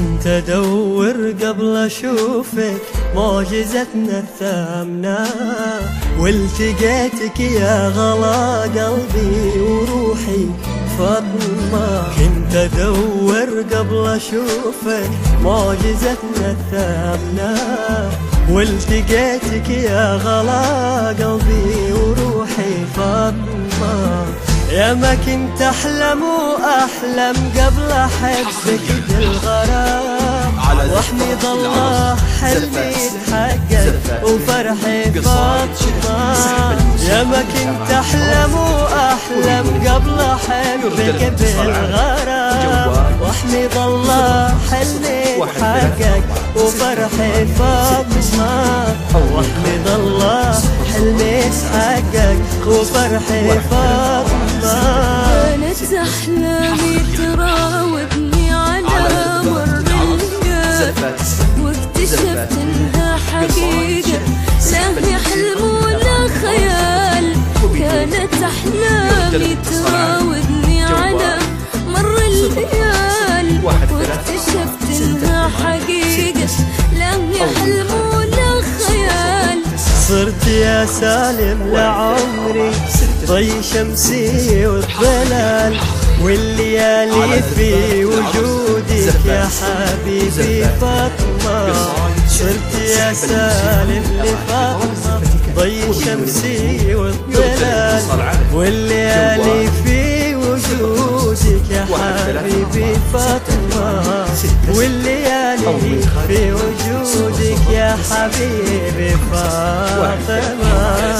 كنت ادور قبل اشوفك معجزتنا الثامنة، والتقيتك يا غلا قلبي وروحي فاطمة. كنت ادور قبل اشوفك معجزتنا الثامنة، والتقيتك يا غلا قلبي وروحي فاطمة. يا ما كنت احلم واحلم قبل احبك بالغرام، واحمد الله حلمي يتحقق وفرحي فاطمة. يا ما كنت احلم واحلم قبل احبك بالغرام، واحمد الله حلمي يتحقق وفرحي فاطمة. واحمد الله حلمي يتحقق وفرحي فاطمة. كانت أحلامي تراودني على مر الأيام، واكتشفت إنها حقيقة لا هي حلم ولا خيال. كانت أحلامي تراودني على مر الليال، واكتشفت إنها حقيقة لا هي حلم ولا خيال. صرت يا سالم لعمري ضي شمسي والظلال، والليالي في وجودك يا حبيبي فاطمة. صرت يا سالم لفاطمة ضي شمسي والظلال، والليالي في وجودك يا حبيبي فاطمة. والليالي في وجودك يا حبيبي فاطمة.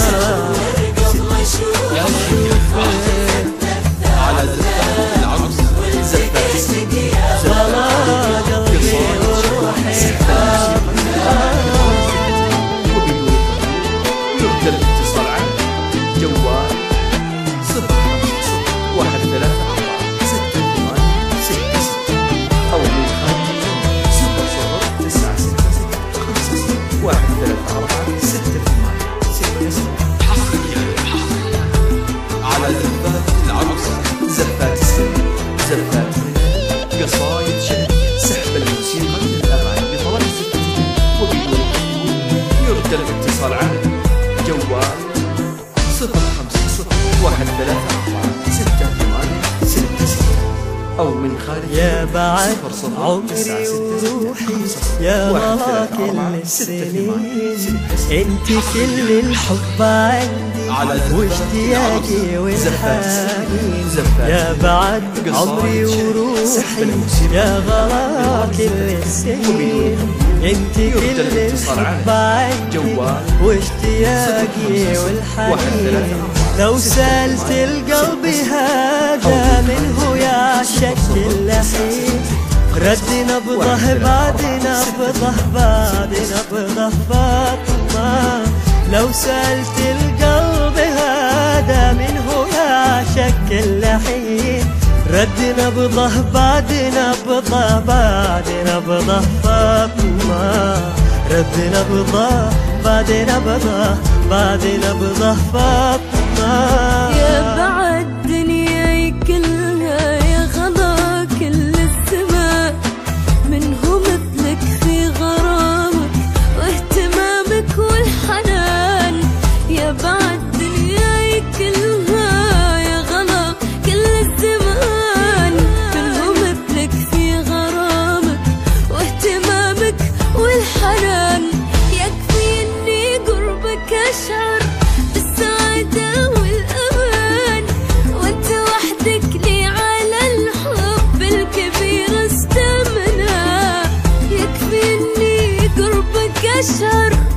على زفاف العروس زفاف غلا قلبي وروحي فاطمة. يرجى الاتصال عن جوال 05134 686 أو من خارج 00966 134 686. على زفاف العروس زفات السن زفات قصايد شعر سحب الموسيقى من الأغاني بطلب الزفات وبدون يرجى الاتصال عن جوال 0501346 أو من خارج يا بعد عمري وروحي يا غلا كل السنين، انت كل الحب عندي واشتياقي والحنين. يا بعد عمري وروحي يا غلا كل السنين، انت كل الحب عندي واشتياقي والحنين. لو سألت القلب هذا منه يا شك اللحين، رد نبضه بعد نبضه بعد نبضه فاطمة. لو سألت القلب هذا منه يا شك اللحين، رد نبضه بعد نبضه بعد نبضه فاطمة. رد نبضه بعد نبضه بعد نبضه فاطمة. يا بعد دنياي كلها يا غلا كل السماء، منه مثلك في غرامك واهتمامك والحنان. يا بعد دنياي كلها يا غلا كل الزمان، منه مثلك في غرامك واهتمامك والحنان. يكفي اني قربك اشعر بالسعادة والأمان، وانت وحدك لي على الحب الكبير استمنى. يكفي اني قربك اشعر